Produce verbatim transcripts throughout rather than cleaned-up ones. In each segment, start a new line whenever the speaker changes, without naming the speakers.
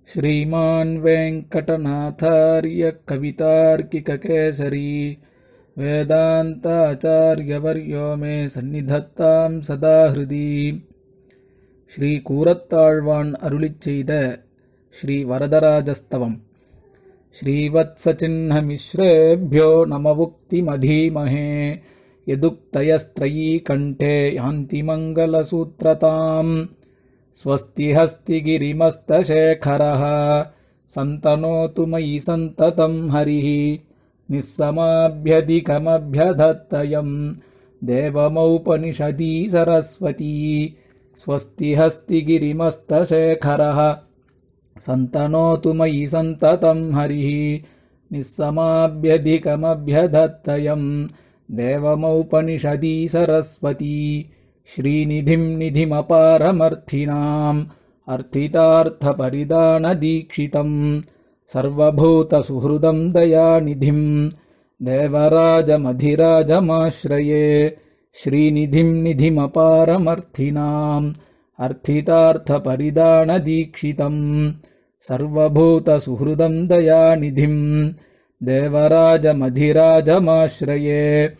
श्रीमान् वेङ्कटनाथार्य कवितार्किककेसरी वेदान्ताचार्यवर्यो मे सन्निधत्तां सदा हृदि। श्री कूरत्ताழ்வான் अरुளிச் செய்த श्री वरदराजस्तवम्। श्रीवत्सचिह्नमिश्रेभ्यो नमवुक्तिमधीमहे यदुक्तयस्त्रयी कण्ठे यान्ति मङ्गलसूत्रताम्। स्वस्ति हस्ति गिरिमस्तशेखरः सन्तनोतु मयि सन्ततं हरिः। निस्समाभ्यधिकमभ्यधत्तयम् देवमौपनिषदी सरस्वती। स्वस्ति हस्ति गिरिमस्तशेखरः सन्तनोतु मयि सन्ततं हरिः। निस्समाभ्यधिकमभ्यधत्तयम् देवमौपनिषदी सरस्वती। श्रीनिधिं निधिमपारमर्थिनाम् अर्थितार्थपरिदानदीक्षितम् सर्वभूतसुहृदं दयानिधिं देवराजमधिराजमाश्रये। श्रीनिधिं निधिमपारमर्थिनाम् अर्थितार्थपरिदानदीक्षितम् सर्वभूतसुहृदं दयानिधिं देवराजमधिराजमाश्रये।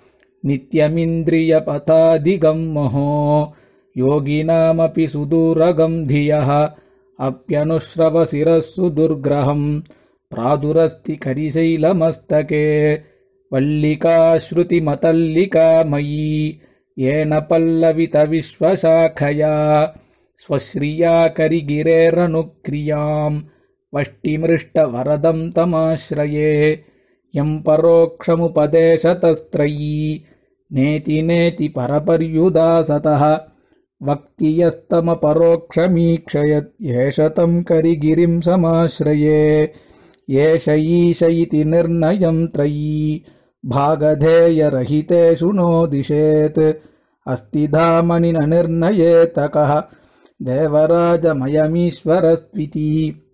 नित्यमिन्द्रियपथादिगं महो योगिनामपि सुदूरगं धियः अप्यनुश्रवशिरः सुदुर्ग्रहं प्रादुरस्ति करिशैलमस्तके। वल्लिका श्रुतिमतल्लिका मयी येन पल्लवितविश्वशाखया स्वश्रिया करिगिरेरनुक्रियां वष्टिमृष्टवरदं तमाश्रये। यं परोक्षमुपदेशतस्त्रयी नेति नेति परपर्युदासतः वक्ति यस्तमपरोक्षमीक्षयत् येष तं करिगिरिं समाश्रये। येष ईश इति निर्णयं त्रयी भागधेयरहितेषु नोदिशेत्। अस्ति धामनि न निर्णयेतकः देवराजमयमीश्वरस्त्विति।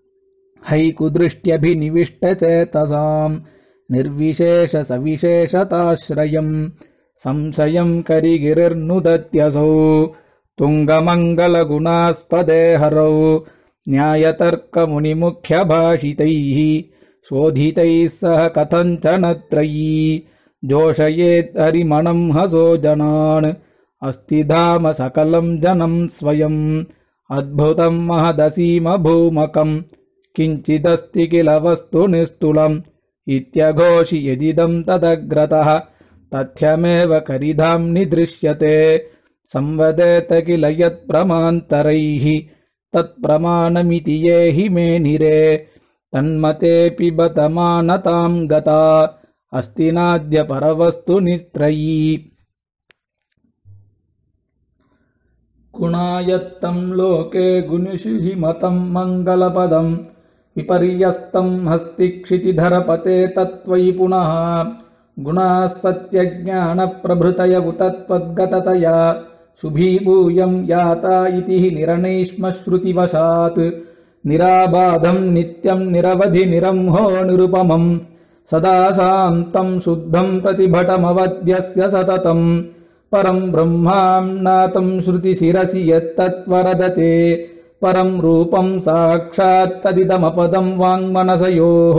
हैकुदृष्ट्यभिनिविष्टचेतसाम् निर्विशेष सविशेषताश्रयम् संशयं करिगिरिर्नुदत्यसौ तुङ्गमङ्गलगुणास्पदे हरौ। न्यायतर्कमुनिमुख्यभाषितैः शोधितैः सह कथञ्चनत्रयी जोषयेत् हरिमणं हसो जनान्। अस्ति धाम सकलं जनं स्वयम् अद्भुतं महदसीमभूमकम् किञ्चिदस्ति किल वस्तु निस्तुलम् इत्यघोषि यदिदं तदग्रतः तथ्यमेव करिधाम्नि दृश्यते। संवदेत किल यत्प्रमान्तरैः तत्प्रमाणमिति ये हि मेनिरे तन्मतेऽपि बत मानतां गता अस्ति नाद्य परवस्तु नित्रयी। गुणायत्तं लोके गुणिषु हि मतं मङ्गलपदं विपर्यस्तं हस्ति क्षितिधरपते तत्त्वयि पुनः। गुणाः सत्यज्ञानप्रभृतय उतत्त्वद्गततया शुभीभूयं याता इति हि निरनैष्मश्रुतिवशात्। निराबाधं नित्यं निरवधि निरंहो निरुपमं सदा शान्तं शुद्धं प्रतिभटमवद्यस्य सततं। परं ब्रह्माम्नातं श्रुतिशिरसि यत्तत्वरदते परं रूपं साक्षात् तदिदमपदं वाङ्मनसयोः।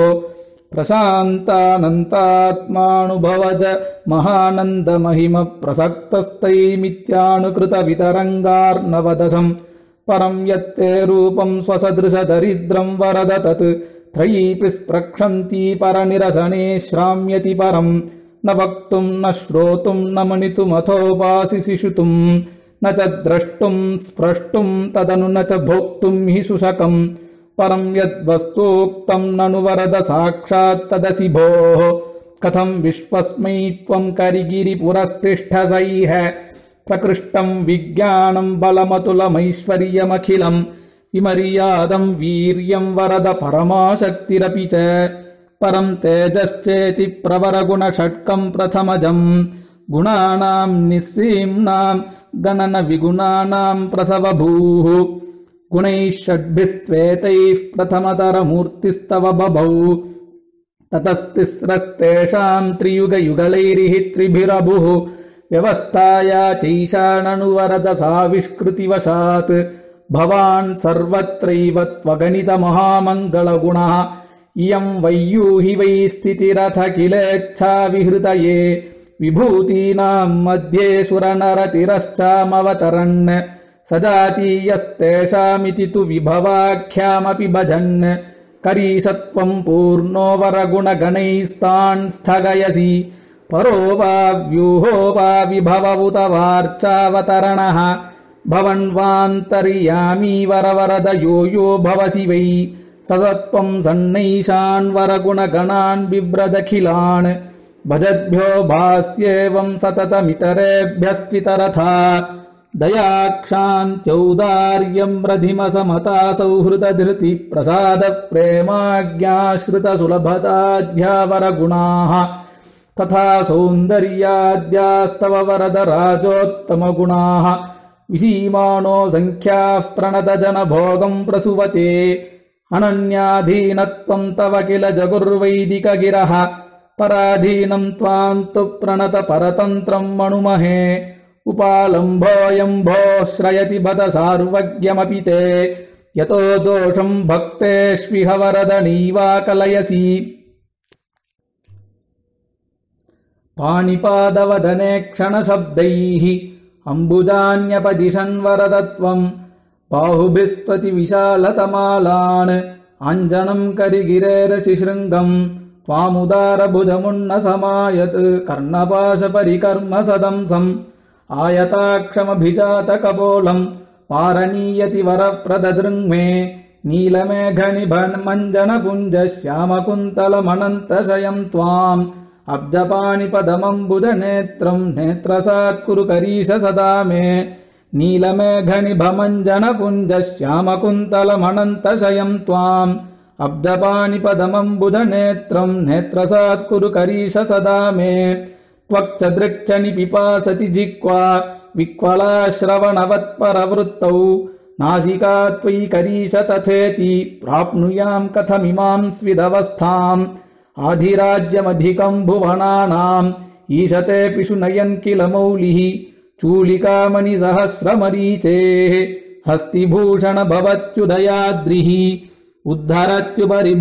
प्रशान्तानन्तात्मानुभवज महानन्दमहिम प्रसक्तस्तैमित्यानुकृतवितरङ्गार्णवदशम् परं यत्ते रूपं स्वसदृशदरिद्रं वरद तत् त्रयीपि स्प्रक्षन्ति परनिरसने श्राम्यति परं। न वक्तुं न श्रोतुं न मणितुमथोपासि शिशुतुं न च द्रष्टुं स्प्रष्टुं तदनु न च भोक्तुं हि सुशकम्। परं यद्वस्तूक्तं ननु वरद साक्षात् तदसि भोः। कथं विश्वस्मै त्वं करिगिरिपुरस्तिष्ठसैह प्रकृष्टं विज्ञानं बलमतुलमैश्वर्यमखिलं विमर्यादं वीर्यं वरद परमाशक्तिरपि च। परं तेजश्चेति प्रवरगुणषट्कं प्रथमजं गुणानां निस्सीम्नां गणनविगुणानां प्रसवभूः। गुणैः षड्भिस्त्वेतैः प्रथमतरमूर्तिस्तव बभौ ततस्तिस्रस्तेषां त्रियुगयुगलैरिहि त्रिभिरभुः। व्यवस्थाया चैषाणनुवरद साविष्कृतिवशात् भवान् सर्वत्रैव त्वगणितमहामङ्गलगुणः इयं वैयूहि वै स्थितिरथ किलेच्छा विहृतये विभूतीनां मध्ये सुरनरतिरश्चामवतरन् सजातीयस्तेषामिति तु विभवाख्यामपि भजन् करीशत्वं पूर्णो वरगुणगणैस्तान् स्थगयसि परो वा व्यूहो वा विभवउत वार्चावतरणः भवन्वान्तर्यामी वरवरद यो यो भवसि वै ससत्वं सन्नैषान् वरगुणगणान् बिभ्रदखिलान् भजद्भ्यो भास्येवं सततमितरेभ्यस्त्वितरथा दयाक्षान्त्यौदार्यं रधिमसमता सौहृदधृति प्रसाद प्रेमाज्ञाश्रितसुलभताध्यावरगुणाः तथा सौन्दर्याद्यास्तव वरद राजोत्तमगुणाः विसीमानो सङ्ख्याः प्रणतजनभोगं प्रसुवते अनन्याधीनत्वं तव किल जगुर्वैदिकगिरः पराधीनं त्वां तु प्रणत परतन्त्रं मनुमहे उपालम्भोऽयम्भो श्रयति बत सार्वज्ञमपि ते यतो दोषं भक्तेष्विह वरद नैवा कलयसि पाणिपादवदने क्षणशब्दैः अम्बुजान्यपदिशन् वरदत्वं बाहुभिस्त्वति विशालतमालान् आञ्जनं करिगिरेरशिशृङ्गम् त्वामुदारभुजमुन्न समायत् कर्णपाशपरिकर्म सदंसम् आयताक्षमभिजातकपोलम् पारनीयति वरप्रददृङ्मे नीलमेघनिभन्मञ्जनपुञ्ज श्यामकुन्तलमनन्तशयं त्वाम् अब्जपाणिपदमम्बुजनेत्रम् नेत्रसात्कुरु करीश सदा मे नीलमेघनिभमञ्जनपुञ्ज श्यामकुन्तलमनन्तशयं त्वाम् अब्जपाणिपदमम्बुजनेत्रम् नेत्रसात्कुरु करीश सदा मे त्वक्च दृक्च निपिपासति जिह्वा विक्वलाश्रवणवत्परवृत्तौ नासिका त्वयि करीश तथेति प्राप्नुयाम् कथमिमाम् स्विदवस्थाम् आधिराज्यमधिकम् भुवनानाम् ईशते पिषु नयन् किल मौलिः चूलिकामणिसहस्रमरीचेः हस्तिभूषण भवत्युदयाद्रिः उद्धरत्युपरि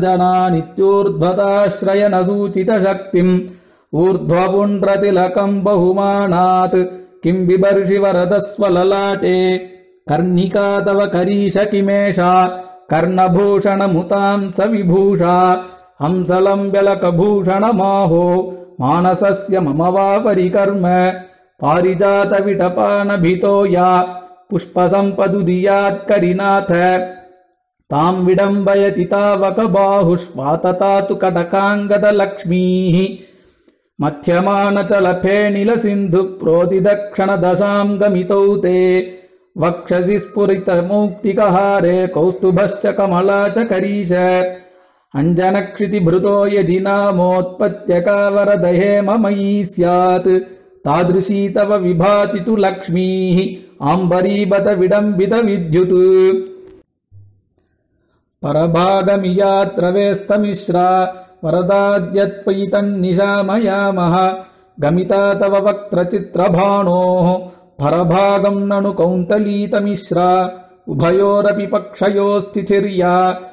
भक्तजनानित्योर्ध्वताश्रयनसूचितशक्तिम् ऊर्ध्वपुण्ड्रतिलकम् बहुमानात् किम् बिभर्षि वरदस्वललाटे कर्णिका तव करीश किमेषा कर्णभूषणमुताम् स विभूषा हंसलम्ब्यलकभूषणमाहो मानसस्य मम वा परिकर्म पारिजातविटपानभितो या पुष्पसम्पदुदीयात्करिनाथ ताम् विडम्बयति तावक बाहुष्वातता तु कटकाङ्गदलक्ष्मीः मध्यमानचलफेनिलसिन्धु प्रोदिदक्षिणदशाम् गमितौ ते वक्षसि स्फुरितमौक्तिकहारे कौस्तुभश्च कमला च करीश अञ्जनक्षितिभृतो यदि नामोत्पत्त्यका वरदहे मयि स्यात् तादृशी तव विभाति तु लक्ष्मीः आम्बरीबत विडम्बित विद्युत् परभागमियात्र वेस्तमिश्रा वरदाद्यत्वयि तन्निशामयामः गमिता तव वक्त्रचित्रभाणोः परभागम् ननु कौन्तलीतमिश्रा उभयोरपि पक्षयोस्थितिर्या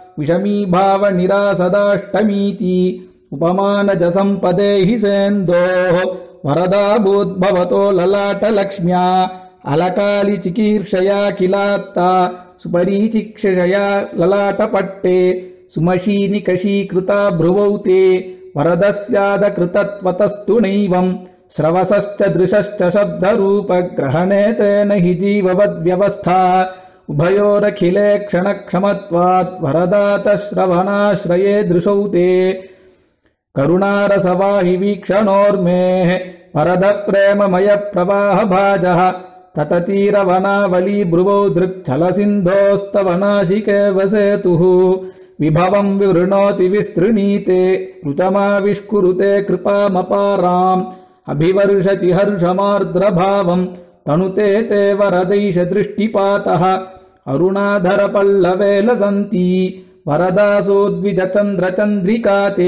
विषमीभावनिरासदाष्टमीति उपमानजसम्पदे हि सेन्दोः वरदाभूद्भवतो ललाटलक्ष्म्या अलकालिचिकीर्षया किलात्ता सुपरीचिक्षया ललाटपट्टे सुमशीनिकशीकृता भ्रुवौ ते वरदस्यादकृतत्वतस्तु नैवम् श्रवसश्च दृशश्च शब्दरूपग्रहणे तेन हि जीववद्व्यवस्था उभयोरखिले क्षणक्षमत्वात् वरदातश्रवणाश्रये दृशौ ते करुणारसवाहि वीक्षणोर्मेः वरदप्रेममयप्रवाहभाजः तततीरवनावली भ्रुवौ दृक्छलसिन्धोस्तवनाशिके वसेतुः विभवम् विवृणोति विस्तृणीते रुचमाविष्कुरुते कृपामपाराम् अभिवर्षति हर्षमार्द्रभावम् तनुते ते वरदैष दृष्टिपातः अरुणाधरपल्लवे लसन्ती वरदासोद्विजचन्द्रचन्द्रिका ते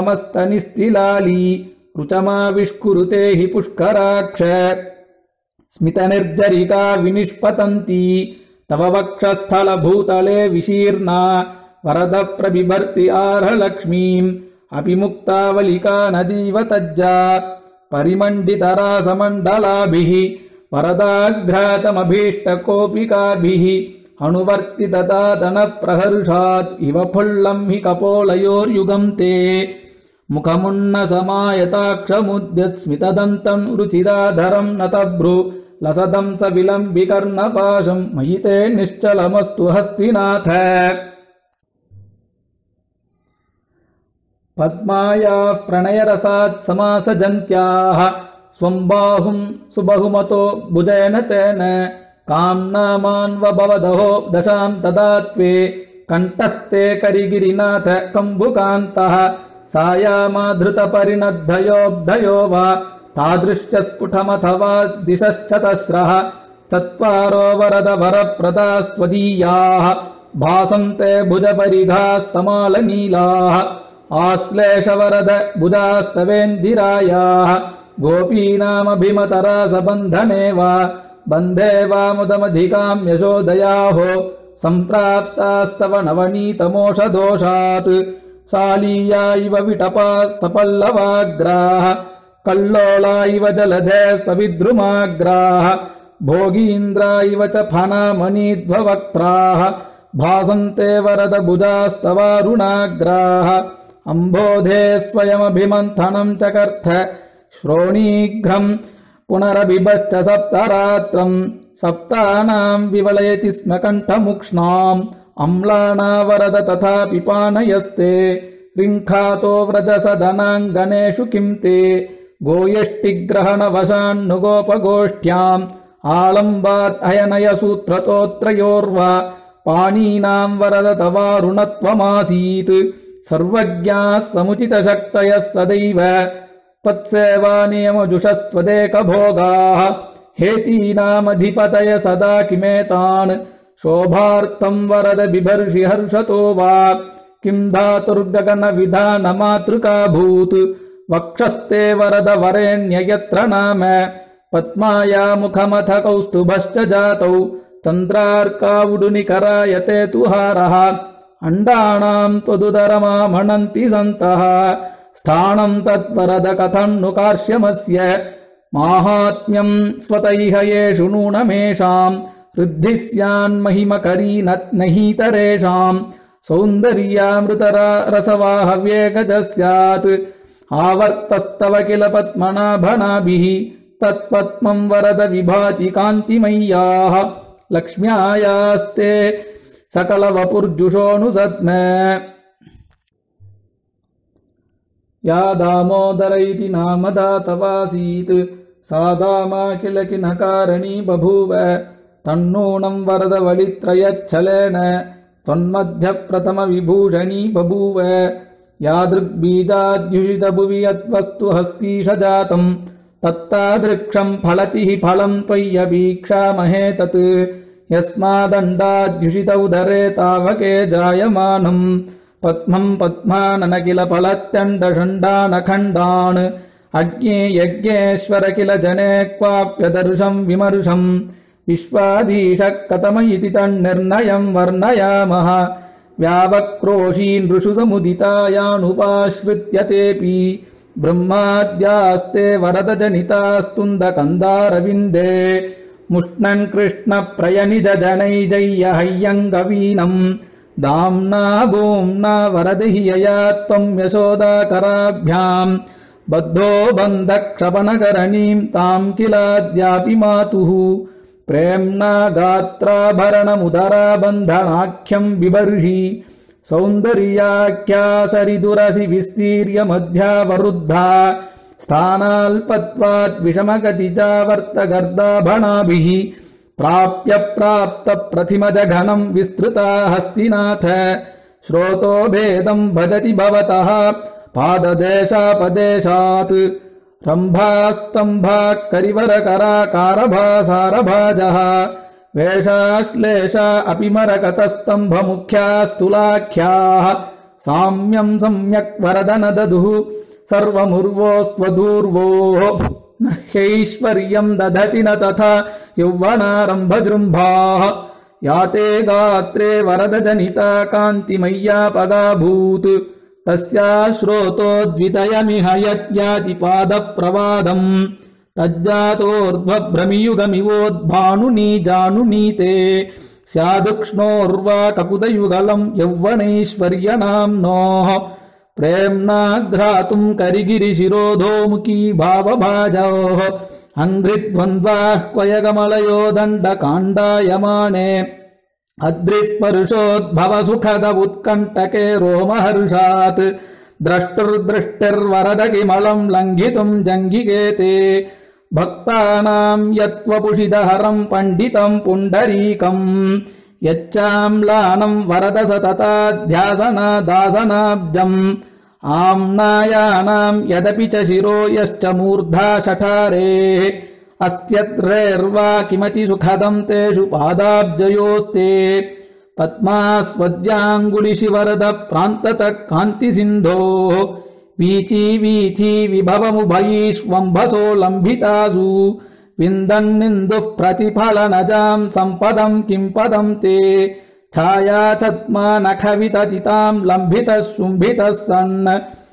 अतिविद्रुममस्तनिस्तिलाली रुचमाविष्कुरुते हि पुष्कराक्ष स्मितनिर्जरिका विनिष्पतन्ती तव वक्षस्थलभूतले विशीर्णा वरद प्रबिभर्ति आर्हलक्ष्मीम् अपि मुक्तावलिका नदीव तज्जा परिमण्डितरासमण्डलाभिः वरदाघ्रातमभीष्टकोपिकाभिः अनुवर्तिततातनप्रहर्षात् इव फुल्लं हि कपोलयोर्युगं ते मुखमुन्नसमायताक्षमुद्यत्स्मितदन्तं रुचिराधरं नतभ्रु लसदं स विलम्बिकर्णपाशं मयि ते निश्चलमस्तु हस्तिनाथ। पद्मायाः प्रणयरसात् समासजन्त्याः स्वं बाहुं सुबहुमतो बुधेन तेन काम्नामान्वभवदहो दशां तदा त्वे कण्ठस्थे करिगिरिनाथ कम्बुकान्तः सायामाधृतपरिणद्धयोऽब्धयो वा तादृश्च स्फुटमथवा दिशश्चतस्रः चत्वारो वरदवरप्रदास्त्वदीयाः भासन्ते भुजपरिघास्तमालनीलाः आश्लेषवरद बुधास्तवेन्दिरायाः गोपीनामभिमतरासबन्धने वा बन्धे वा मुदमधिकां यशोदयाहो सम्प्राप्तास्तव नवनीतमोषदोषात् शालीया इव विटपा सपल्लवाग्राः कल्लोला इव जलधे सविद्रुमाग्राः भोगीन्द्रा इव च फनामणिध्ववक्त्राः भासन्ते वरदबुधास्तवारुणाग्राः अम्बोधे स्वयमभिमन्थनं चकर्थ श्रोणीघ्रम् पुनरबिभश्च सप्तरात्रम् सप्तानां विवलयति स्म कण्ठमुक्ष्णाम् अम्लाना वरद तथा पिपानयस्ते रिङ्खातो व्रजसदनाङ्गनेषु किं ते गोयष्टिग्रहणवशान्नुगोपगोष्ठ्याम् आलम्बात् अयनयसूत्रतोत्रयोर्वा पाणीनां वरद तवारुणत्वमासीत् सर्वज्ञाः समुचितशक्तयः सदैव त्वत्सेवानियमजुषस्त्वदेकभोगाः हेतीनामधिपतय सदा किमेतान् शोभार्थं वरद बिभर्षि हर्षतो वा किं धातुर्गगनविधानमातृकाभूत् वक्षस्ते वरद वरेण्य यत्र नाम पद्माया मुखमथ कौस्तुभश्च जातौ चन्द्रार्कावुडुनिकरायते तुहारः अण्डानां त्वदुदरमामणन्ति सन्तः स्थानं तद्वरद कथं नु कार्श्यमस्य माहात्म्यं स्वतैह येषु नूनमेषाम् वृद्धिः स्यान्महिमकरी नहीतरेषाम् सौन्दर्यामृतरसवाहव्येकजः स्यात् आवर्तस्तव किल पद्मनाभनाभिः तत्पद्मं वरद विभाति कान्तिमय्याः लक्ष्म्यायास्ते सकलवपुर्जुषोऽनुसद्म या दामोदर इति नामदा तवासीत् सा दामा किल किनकारणी बभूव तन्नूनं वरद वलित्रयच्छलेन त्वन्मध्यप्रथमविभूषणी बभूव यादृग्बीजाद्युषितभुवि यद्वस्तु हस्तीशजातम् तत्तादृक्षं फलति हि फलं त्वय्यभीक्षामहे तत् यस्मादण्डाद्युषित उदरे तावके जायमानम् पद्मं पद्मानन किल फलत्यण्डषण्डानखण्डान् अज्ञे यज्ञेश्वर किल जने क्वाप्यदर्शं विमर्शम् विश्वाधीशः कथम इति तन्निर्णयं वर्णयामः व्यावक्रोशी नृषु समुदितायानुपाश्रित्य तेऽपि ब्रह्माद्यास्ते वरदजनितास्तुन्दकन्दारविन्दे मुष्णन् कृष्णप्रयनिजजनैजय्य हय्यङ्गवीनम् दाम्ना भूम्ना वरदहि यया त्वं यशोदाकराभ्याम् बद्धो बन्धक्षपणकरणीं तां किलाद्यापि मातुः प्रेम्णा गात्राभरणमुदराबन्धनाख्यं बिभर्षि सौन्दर्याख्या सरिदुरसि विस्तीर्य मध्यावरुद्धा स्थानाल्पत्वात् विषमगतिजावर्तगर्दाभणाभिः प्राप्य प्राप्त प्रतिमजघनं विस्तृता हस्तिनाथ श्रोतो भेदं भजति भवतः पाददेशापदेशात् रम्भास्तम्भा करिवरकराकारभासारभाजः वेषाश्लेषा अपि मरकतस्तम्भमुख्यास्तुलाख्याः साम्यं सम्यक् वरदन ददुः सर्वमुर्वोस्त्वदूर्वोः न ह्यैश्वर्यम् दधति न तथा यौवनारम्भजृम्भाः या ते गात्रे वरदजनिता कान्तिमय्यापगाभूत् तस्या श्रोतोद्वितयमिह यद्याति पादप्रवादम् तज्जातोर्ध्वभ्रमियुगमिवोद्भानुनी जानुनीते स्यादुक्ष्णोर्वा ककुदयुगलम् यौवनैश्वर्यनाम्नोः प्रेम्णा घ्रातुम् करिगिरिशिरोधोमुखी भावभाजोः अङ्घ्रिद्वन्द्वाः क्वयकमलयो दण्डकाण्डायमाने अद्रिस्पर्शोद्भवसुखद उत्कण्टके रोमहर्षात् द्रष्टुर्दृष्टिर्वरद किमलम् लङ्घितुम् जङ्घिकेते भक्तानाम् यत्वपुषिदहरम् पण्डितम् पुण्डरीकम् यच्चाम्लानम् वरद सतताध्यासनादासनाब्जम् आम्नायानाम् यदपि च शिरो यश्च मूर्धा शठारेः अस्त्यद्रेर्वा किमति सुखदम् तेषु पादाब्जयोस्ते पद्मास्वद्याङ्गुलिशिवरद प्रान्ततः कान्तिसिन्धोः वीची वीथी विभवमुभयीष्वम्भसो लम्भितासु विन्दन्निन्दुः प्रतिफलनजाम् सम्पदम् किम् पदम् ते छायाछद्मा नखविततिताम् लम्भितः शुम्भितः सन्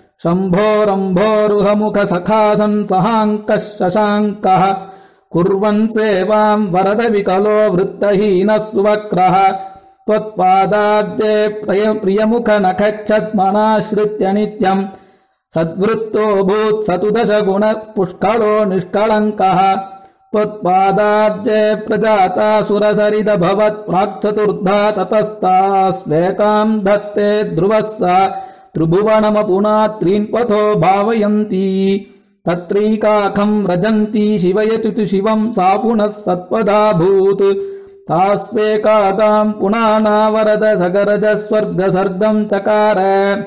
शम्भोरम्भोरुहमुखसखासन् सहाङ्कः शशाङ्कः कुर्वन् सेवाम् वरदविकलो वृत्तहीनः सुवक्रः त्वत्पादाब्जे प्रियमुखनखच्छद्मनाश्रित्य नित्यम् सद्वृत्तो भूत् स तु दशगुणः पुष्कलो निष्कळङ्कः त्वत्पादाब्जे प्रजाता सुरसरिदभवत् प्राक्चतुर्धा ततस्ता स्वेकाम् धत्ते ध्रुवः सा त्रिभुवनमपुना त्रीन्पथो भावयन्ती तत्रैकाखम् रजन्ती शिवयतु शिवम् सा पुनः सत्पदाभूत् तास्वेकाकाम् पुनानावरद सगरज स्वर्गसर्गम् चकार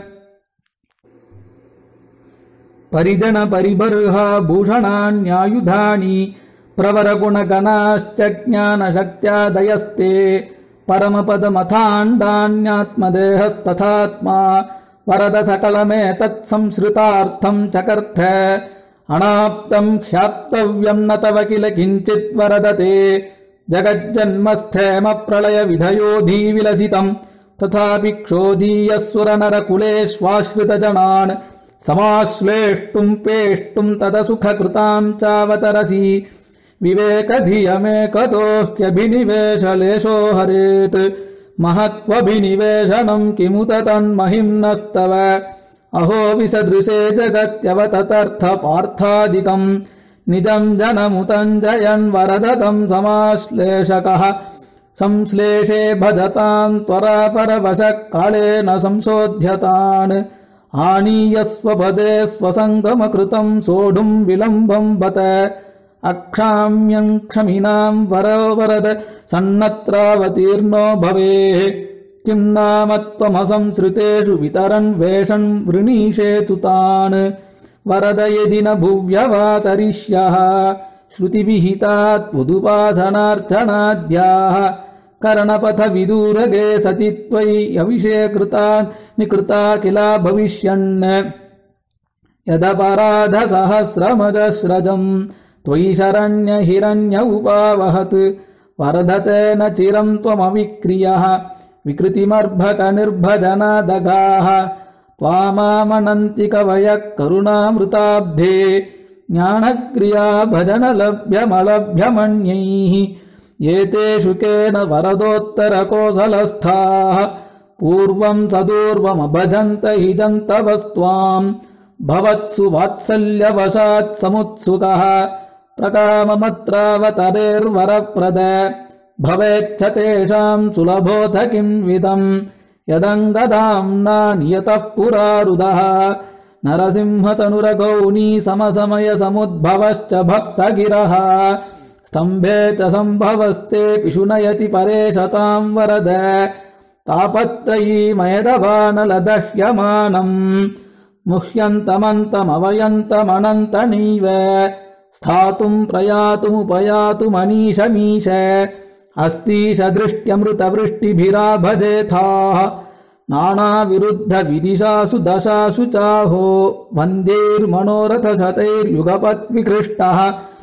परिजन परिबर्हा भूषणान्यायुधानि प्रवरगुणगणाश्च ज्ञानशक्त्यादयस्ते परमपदमथाण्डान्यात्मदेहस्तथात्मा वरद सकलमेतत्संसृतार्थम् चकर्थ अनाप्तम् ह्याप्तव्यम् न तव किल किञ्चित् वरदते जगज्जन्मस्थेम प्रलय विधयोधीविलसितम् तथापि क्षोधीयस्वरनरकुलेष्वाश्रितजनान् समाश्लेष्टुम् पेष्टुम् तदसुखकृताम् चावतरसि विवेकधियमेकतो ह्यभिनिवेशलेशो हरेत् महत्त्वभिनिवेशनम् किमुत तन्महिम्नस्तव अहो विसदृशे जगत्यवततर्थ पार्थादिकम् निजम् जनमुतञ्जयन् वरदतम् समाश्लेषकः संश्लेषे भजताम् त्वरा परवशः कालेन संशोध्यतान् आनीय स्वपदे स्वसङ्गमकृतम् सोढुम् विलम्बम् बत अक्षाम्यम् क्षमिनाम् वरवरद सन्नत्रावतीर्णो भवेः किम् नाम त्वमसंसृतेषु वितरन् वेषन् वृणीषेतु तान् वरद यदि न भुव्यवातरिष्यः श्रुतिविहितात् पुदुपासनार्चनाद्याः कर्णपथ विदूरगे सति त्वयि अविषेकृतान् निकृता किला भविष्यन् यदपराधसहस्रमजस्रजम् त्वयि शरण्य हिरण्य उपावहत् वर्धते न चिरम् त्वमविक्रियः विकृतिमर्भक निर्भजनादगाः त्वामामनन्ति कवयः करुणामृताब्धे ज्ञानक्रिया भजनलभ्यमलभ्यमन्यैः एतेषु केन वरदोत्तरकोसलस्थाः पूर्वम् सदूर्वमभजन्त हि जन्तवस्त्वाम् भवत्सु वात्सल्यवशात् समुत्सुकः प्रकाममत्रावतरेर्वरप्रद भवेच्छ तेषाम् सुलभोऽथ किंविदम् यदङ्गदाम्ना नियतः पुरारुदः नरसिंहतनुरगौनी समसमय समुद्भवश्च भक्तगिरः स्तम्भे च सम्भवस्ते पिशुनयति परेशताम् वरद तापत्रयीमयदवानलदह्यमानम् मुह्यन्तमन्तमवयन्तमनन्तनीव स्थातुम् प्रयातुमुपयातुमनीशमीश अस्तीश दृष्ट्यमृतवृष्टिभिराभजेथाः नानाविरुद्धविदिशासु दशासु चाहो वन्द्यैर्मनोरथशतैर्युगपद्विकृष्टः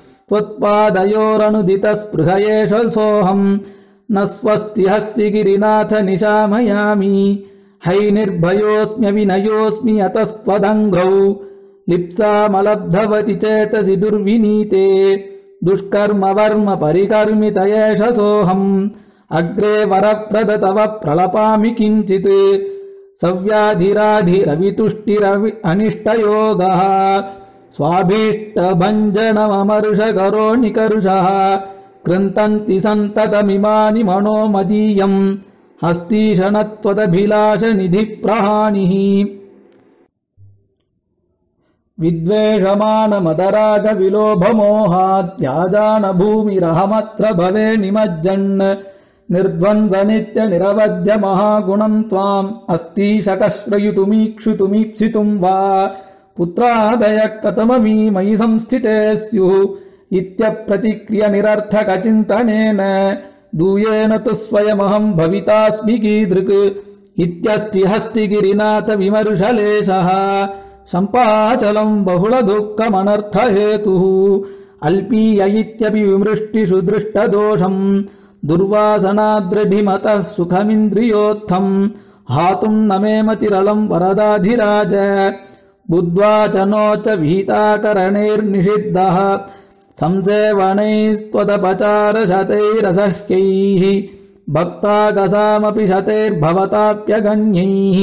त्वत्पादयोरनुदितस्पृहयेष सोऽहम् न स्वस्ति हस्ति गिरिनाथ निशामयामि हैनिर्भयोऽस्म्यविनयोऽस्मि यतस्त्वदङ्घ्रौ लिप्सामलब्धवति चेतसि दुर्विनीते दुष्कर्म वर्म परिकर्मितयेष सोऽहम् अग्रे वरप्रद तव प्रलपामि किञ्चित् सव्याधिराधिरवितुष्टिरवि अनिष्टयोगः स्वाभीष्टभञ्जनममर्षकरो निकर्षः कृन्तन्ति सन्ततमिमानि मनो मदीयम् हस्तीशनत्वदभिलाषनिधिप्रहानिः विद्वेषमानमदरागविलोभमोहाद्याजानभूमिरहमत्र भवे निमज्जन् निर्द्वन्द्वनित्यनिरवध्य महागुणम् त्वाम् अस्तीशकश्रयुतुमीक्षुतुमीप्सितुम् वा पुत्रादयः कथममी मयि संस्थिते स्युः इत्यप्रतिक्रिय निरर्थकचिन्तनेन दूयेन तु स्वयमहम् भवितास्मि कीदृक् इत्यस्ति हस्तिगिरिनाथ विमर्शलेशः सम्पाचलम् बहुलदुःखमनर्थहेतुः अल्पीय इत्यपि विमृष्टिषु दृष्टदोषम् दुर्वासनाद्रढिमतः सुखमिन्द्रियोत्थम् हातुम् न मे मतिरलम् वरदाधिराज बुद्ध्वा च नो च विहिताकरणैर्निषिद्धः संसेवनैस्त्वदपचारशतैरसह्यैः भक्तागसामपि शतैर्भवताप्यगण्यैः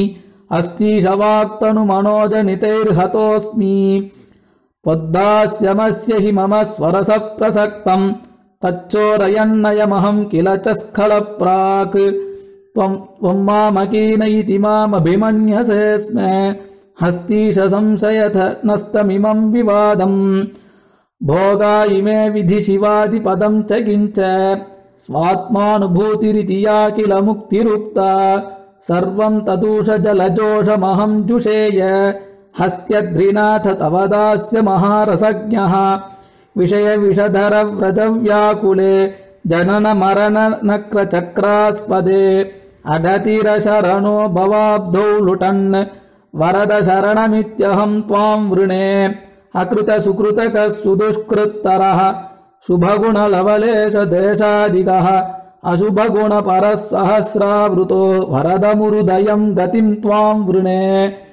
अस्तीशवाक्तनुमनोजनितैर्हतोऽस्मि त्वद्दास्यमस्य हि मम स्वरसप्रसक्तम् तच्चोरयन्नयमहम् किल च स्खलप्राक् त्वम् मामकीन इति मामभिमन्यसे स्म हस्तीश संशयथ नस्तमिमम् विवादम् भोगा इमे विधि शिवादिपदम् च किञ्च स्वात्मानुभूतिरिति या किल मुक्तिरुक्ता सर्वम् तदूष जलजोषमहम् जुषेय हस्त्यद्रिनाथ तव दास्य महारसज्ञः विषय विषधर व्रजव्याकुले जनन मरण नक्रचक्रास्पदे अगतिरशरणो भवाब्धौ लुटन् वरद शरणमित्यहम् त्वाम् वृणे अकृत सुकृतकः सुदुष्कृत्तरः शुभगुणलवलेश देशादिगः अशुभगुणपरः सहस्रावृतो वरदमुरुदयम् गतिम् त्वाम् वृणे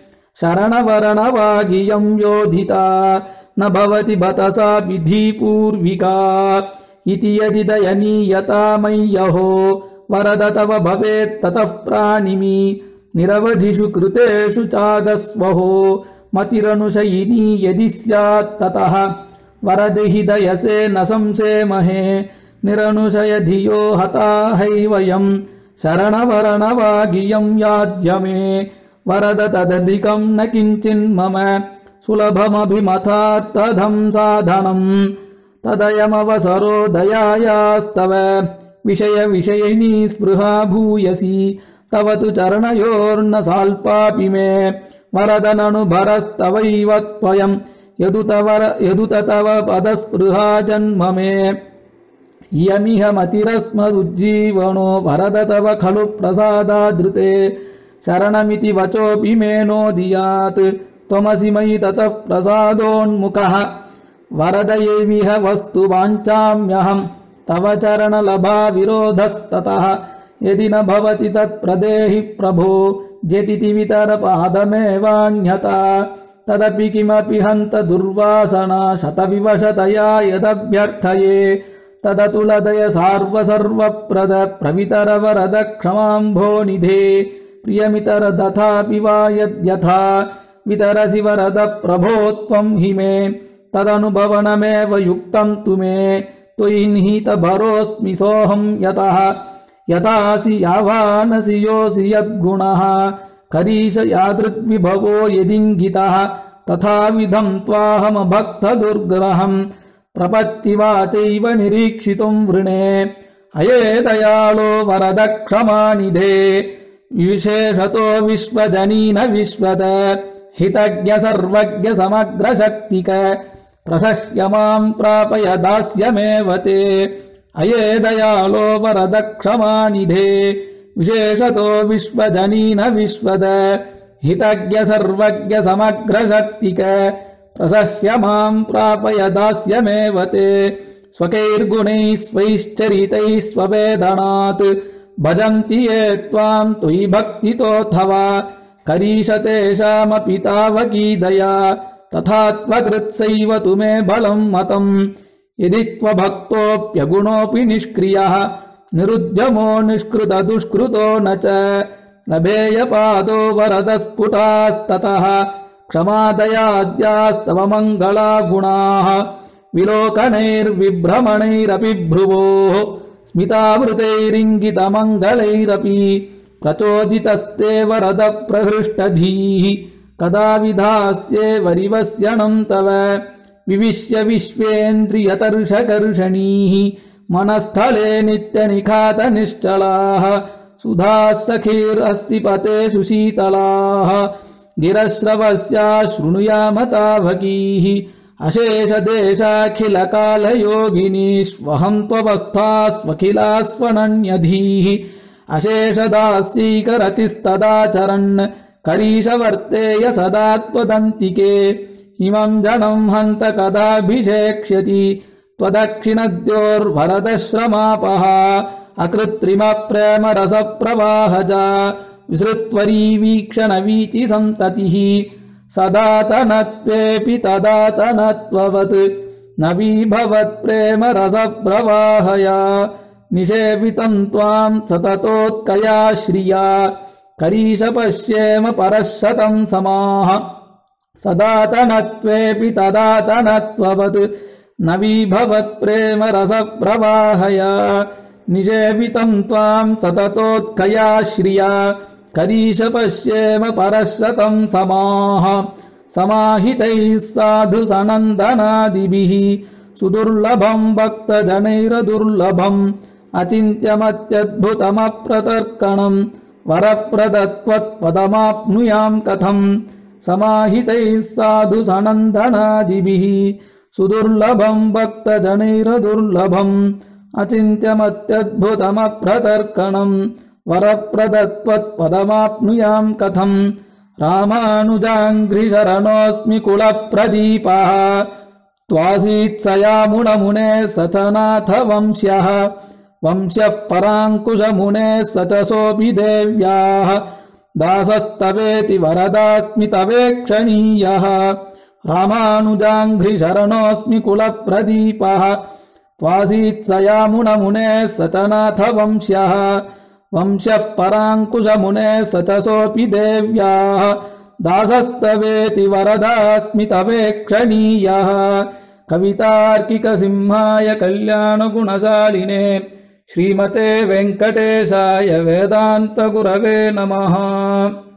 शरणवरणवागियम् योधिता न भवति बतसा विधिपूर्विका इति यदि दयनीयता मय्यहो वरद तव भवेत् ततः प्राणिमि निरवधिषु कृतेषु चागस्वहो मतिरनुशयिनी यदि स्यात् ततः वरदेहि दयसे न संशेमहे निरनुशय धियो हता हैवयम् शरणवरणवागियम् याध्यमे वरद तदधिकम् न किञ्चिन्मम सुलभमभिमथात्तधम् साधनम् तदयमवसरो दयायास्तव विषय विषयिनी स्पृहा भूयसी तव तु चरणयोर्न साल्पापि मे वरद ननुभरस्तवैव त्वयम् यदुत तव पदस्पृहा जन्म मे इयमिह मतिरस्मदुज्जीवनो वरद तव खलु प्रसादादृते शरणमिति वचोऽपि मे नोदियात् त्वमसि मयि ततः प्रसादोन्मुखः वरद एविह वस्तु वाञ्छाम्यहम् तव चरणलभा विरोधस्ततः यदि न भवति तत्प्रदेहि प्रभो जेतिति वितरपादमेवान्यथा तदपि किमपि हन्त दुर्वासना शतविवशतया यदभ्यर्थये तदतुलदय सार्वसर्वप्रद प्रवितर वरद क्षमाम्भो निधे प्रियमितर दथापि वा यद्यथा वितरसि वरद प्रभो त्वम् हि मे तदनुभवनमेव युक्तम् तु मे त्वयि निहितभरोऽस्मि सोऽहम् यतः यथासि यावानसि योऽसि यद्गुणः करीश यादृग्विभवो यदिङ्गितः तथाविधम् त्वाहमभक्तदुर्ग्रहम् प्रपत्तिवाचैव निरीक्षितुम् वृणे अये दयालो वरद क्षमानिधे विशेषतो विश्वजनीन विश्वद हितज्ञ सर्वज्ञ समग्रशक्तिक प्रसह्य माम् प्रापय दास्यमेव ते अये दयालो वरद क्षमानिधे विशेषतो विश्वजनीन विश्वद हितज्ञ सर्वज्ञ समग्रशक्तिक प्रसह्य माम् प्रापय दास्यमेव ते स्वकैर्गुणैः स्वैश्चरितैः स्ववेदनात् भजन्ति ये त्वाम् त्वयि भक्तितोऽथवा करीशतेषामपि तावकी दया तथा त्वकृत्सैव तु मे बलम् मतम् यदि त्वभक्तोऽप्यगुणोऽपि निष्क्रियः निरुद्यमो निष्कृतदुष्कृतो न च लभेयपादो वरदस्फुटास्ततः क्षमादयाद्यास्तव मङ्गला गुणाः विलोकनैर्विभ्रमणैरपि भ्रुवोः स्मितावृतैरिङ्गितमङ्गलैरपि प्रचोदितस्ते वरदप्रहृष्टधीः कदा विधास्ये वरिवस्यणम् तव विविश्य विश्वेन्द्रियतर्षकर्षणीः मनस्थले नित्यनिखातनिश्चलाः सुधाः सखीरस्ति पते सुशीतलाः गिरश्रवस्या शृणुयाम तावकीः अशेषदेशाखिलकालयोगिनीष्वहम् त्ववस्थास्वखिलास्वनन्यधीः अशेषदास्यैकरतिस्तदाचरन् करीशवर्तेय सदा त्वदन्तिके इमम् जनम् हन्त कदाभिषेक्ष्यति त्वदक्षिणद्योर्वरदश्रमापः अकृत्रिमप्रेमरसप्रवाहजा विसृत्वरी वीक्षणवीचि सन्ततिः सदातनत्वेऽपि तदातनत्ववत् न विभवत्प्रेमरसप्रवाहया निषेवितम् त्वाम् सततोत्कया श्रिया करीश पश्येम परः शतम् समाः सदातनत्वेऽपि तदातनत्ववत् न विभवत्प्रेमरसप्रवाहया निषेवितम् त्वाम् सततोत्कया श्रिया करीश पश्येम परः शतम् समाः समाहितैः साधु सनन्दनादिभिः सुदुर्लभम् भक्तजनैरदुर्लभम् अचिन्त्यमत्यद्भुतमप्रतर्कणम् वरप्रदत्वत्पदमाप्नुयाम् कथम् समाहितैः साधु सनन्दनादिभिः सुदुर्लभम् भक्तजनैरदुर्लभम् अचिन्त्यमत्यद्भुतमप्रतर्कणम् वरप्रदत्वत्पदमाप्नुयाम् कथम् रामानुजाङ्घ्रिशरणोऽस्मि कुलप्रदीपः त्वासीत्सयामुणमुने स च नाथ वंश्यः वंश्यः पराङ्कुशमुने स च सोऽपि देव्याः दासस्तवेति वरदास्मि तवेक्षणीयः रामानुजाङ्घ्रिशरणोऽस्मि कुलप्रदीपः त्वासीत्सयामुणमुने स च नाथ वंश्यः वंश्यः पराङ्कुशमुने स च सोऽपि देव्याः दासस्तवेति वरदास्मि तवेक्षणीयः कवितार्किकसिंहाय कल्याणगुणशालिने श्रीमते वेङ्कटेशाय वेदान्तगुरवे नमः।